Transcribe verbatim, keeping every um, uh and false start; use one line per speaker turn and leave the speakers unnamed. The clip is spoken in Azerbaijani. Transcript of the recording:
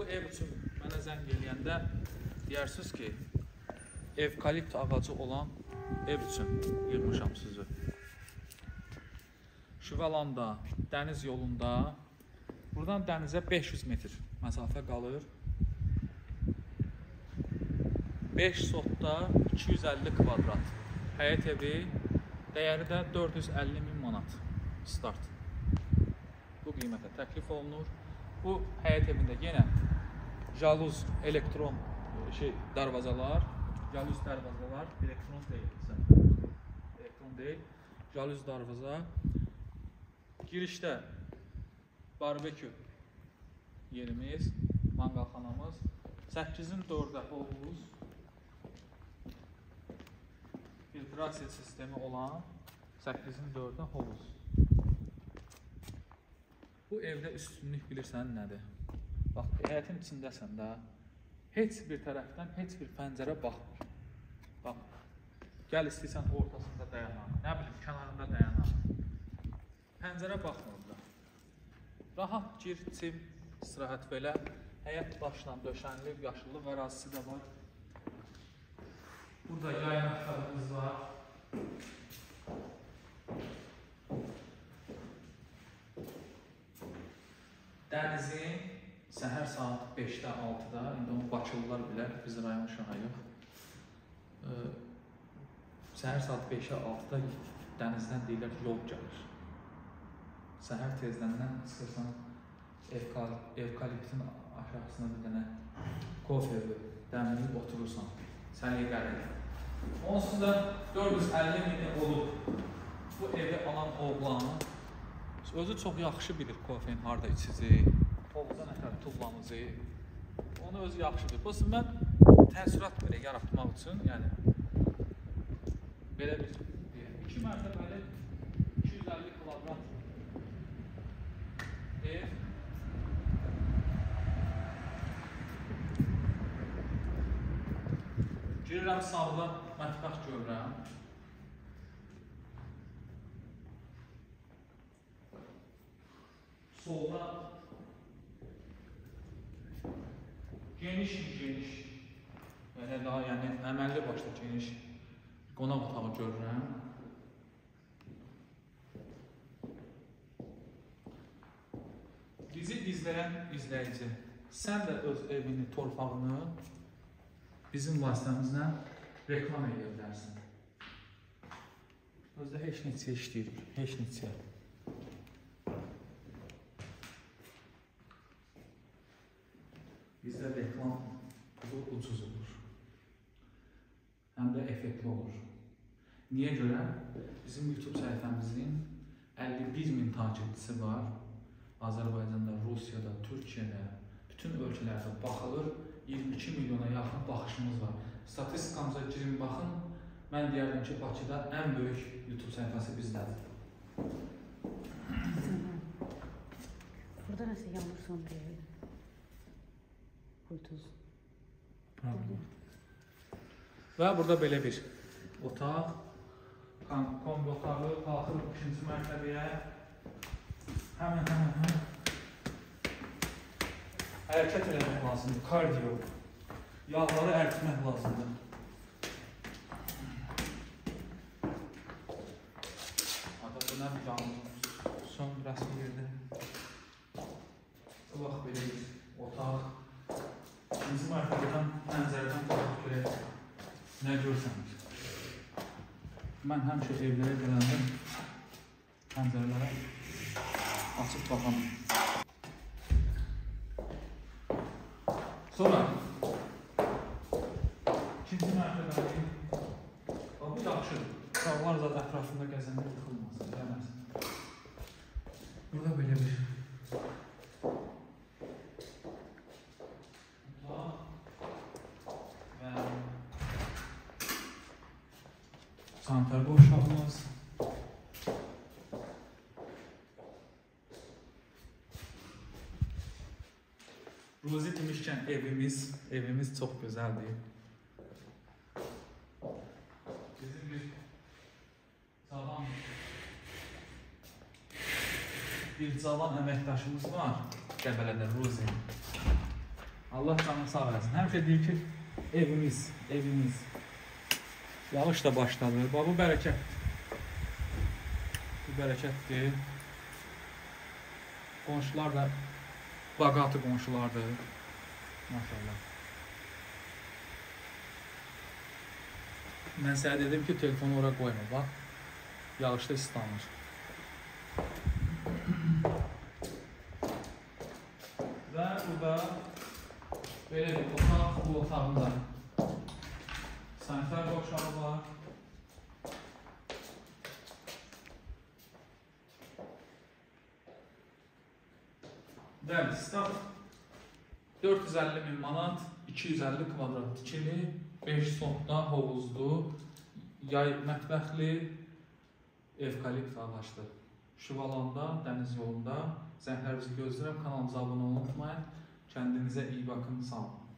bu ev üçün mənə zəng eləyəndə deyirsiniz ki, evkalipt ağacı olan ev üçün yığmışam sizi. Şüvalanda, dəniz yolunda, buradan dənizə beş yüz metr məsafə qalır. beş sotda iki yüz əlli kvadrat həyət evi, dəyəri də dörd yüz əlli min manat start. Bu qiymətə təklif olunur. Bu həyət evində yenə jaluz elektron şey darvazalar, jaluz darvazalar, elektron deyil, elektron deyil, jaluz darvaza. Girişdə barbekü yerimiz, manqalxanamız, səkkizin dördə hovuz, filtrasiya sistemi olan səkkizin dördə hovuz. Bu evdə üstünlük bilirsən nədir? Bax, həyətin içindəsən də, heç bir tərəfdən heç bir pəncərə baxmır. Bax, gəl istəyirsən ortasında dayanan, nə bilim, kənarında dayanan. Pəncərə baxmır da. Rahat gir, çim, istirahət belə. Həyət daşla döşənli, yaşıllıq ərazisi də var. Burada yay məktəbimiz var. Dənizin səhər saat beşdə altıda, indi onu Bakılılar bilər, biz rayon uşağı yox. Səhər saat beşə altıda dənizdən deyirlər ki, yol gəlir. Səhər tezdəndən çıxırsan, evkaliptin aşağısına bir dənə kofe dəmləyib oturursan, səliqəli. Onsuz da dörd yüz əlli mini olub bu evi alan oğlan özü çox yaxşı bilir kofein harda içəcək, oğuzda nətər tullanacaq, onu özü yaxşı bilir. Bəs mən təəssürat belə yaratmaq üçün, yəni belə bir iki mərtəbəli iki yüz əlli kvadrat ev. Girirəm sağda mətbəx görürəm. Solda geniş geniş, yəni daha yəni əməlli başda geniş qonaq otağı görürəm. Bizi izləyən izləyici, sən də öz evini, torpağını bizim vasitəmizlə reklam edə bilərsən. Özdə heç neçə işləyirik, heç neçə. Bizdə reklam pulu ucuz olur. Həm də effektli olur. Niyə görə? Bizim YouTube səhifəmizin əlli bir min takipçisi var. Azərbaycanda, Rusiyada, Türkiyədə, bütün ölkələrdə baxılır. iyirmi iki milyona yaxın baxışımız var. Statistikamıza girin, baxın. Mən deyərdim ki, Bakıda ən böyük YouTube səhifəsi bizdədir.
Burada nəsə yağmur son deyil. Qurtuz.
Və burada belə bir otaq. Kombi otağı, qalxır ikinci mərtəbəyə. Həmən, həmən, həmən. Hərəkət eləmək lazımdır, kardiyo. Yağları ərtmək lazımdır. Ada, bu nə bir yağmur? Son rəsmi yerdə. Bu vaxt belə bir otaq. İkinci mərtəbədən, pəncərədən baxıb görək. Nə görsəniz? Mən həmişə evlərə gələndə pəncərələrə açıb baxam. Sonra ikinci mərtəbənin bu yaxşıdır. Uşaqlar zat ətrafında gəzəndə yıxılmasın, eləməsin. Burada belə bir otaq və sanitar qovşağımız. Ruzi demişkən evimiz, evimiz çox gözəldir. Bizim bir cavan bir cavan əməkdaşımız var Qəbələdə, Ruzi. Allah canını sağ versin. Həmişə deyir ki, evimiz, evimiz. Yağış da başladı. Bax, bu bərəkət. Bu bərəkətdir. Qonşular da baqatı qonşulardır. Maşallah. Mən sənə dedim ki, telefonu oraya qoyma, bax. Yağışda islanır. Və burada belə bir otaq, bu otağında sanitar qovşağı var. Bəli, stat dörd yüz əlli min manat, iki yüz əlli kvadrat tikili, beş sotda, hovuzlu, yay mətbəxli, evkalipt ağacdır. Şüvalanda, dəniz yolunda. Zəhlərinizi gözləyirəm, kanalımıza abunə olmayın. Kendinize iyi bakın, sağ olun.